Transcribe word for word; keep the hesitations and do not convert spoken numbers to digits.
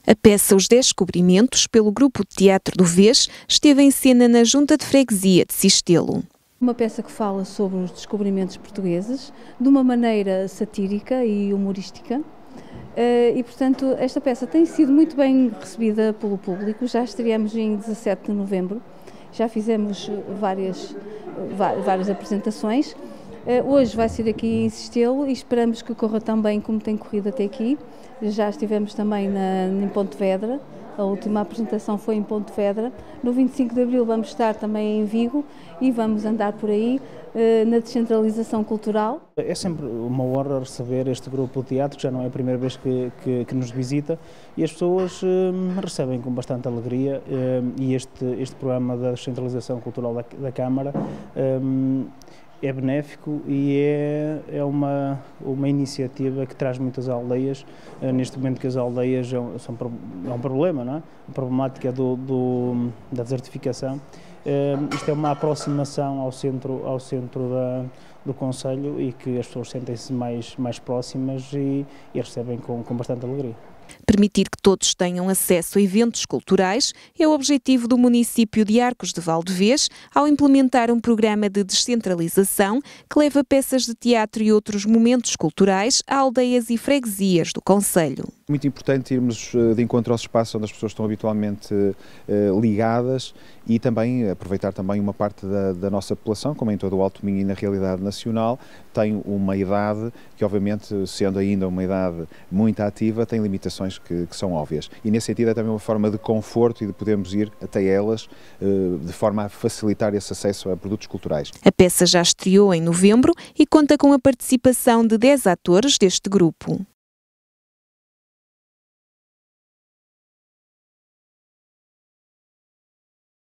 A peça Os Descobrimentos, pelo Grupo de Teatro do Vês, esteve em cena na Junta de Freguesia de Cistelo. Uma peça que fala sobre os descobrimentos portugueses, de uma maneira satírica e humorística. E, portanto, esta peça tem sido muito bem recebida pelo público. Já estreamos em dezassete de novembro, já fizemos várias, várias apresentações. Hoje vai ser aqui em Cistelo e esperamos que corra tão bem como tem corrido até aqui. Já estivemos também na, em Pontevedra, a última apresentação foi em Pontevedra. No vinte e cinco de abril vamos estar também em Vigo e vamos andar por aí na descentralização cultural. É sempre uma honra receber este grupo de teatro, que já não é a primeira vez que, que, que nos visita, e as pessoas hum, recebem com bastante alegria hum, e este, este programa da descentralização cultural da, da Câmara hum, é benéfico e é, é uma, uma iniciativa que traz muitas aldeias, neste momento que as aldeias são, é um problema, não é? A problemática do, do, da desertificação. Uh, isto é uma aproximação ao centro, ao centro da, do concelho e que as pessoas sentem-se mais, mais próximas e, e recebem com, com bastante alegria. Permitir que todos tenham acesso a eventos culturais é o objetivo do município de Arcos de Valdevez ao implementar um programa de descentralização que leva peças de teatro e outros momentos culturais a aldeias e freguesias do concelho. Muito importante irmos de encontro aos espaços onde as pessoas estão habitualmente uh, ligadas e também aproveitar também uma parte da, da nossa população, como em todo o Alto Minho e na realidade nacional, tem uma idade que obviamente, sendo ainda uma idade muito ativa, tem limitações que, que são óbvias. E nesse sentido é também uma forma de conforto e de podermos ir até elas uh, de forma a facilitar esse acesso a produtos culturais. A peça já estreou em novembro e conta com a participação de dez atores deste grupo.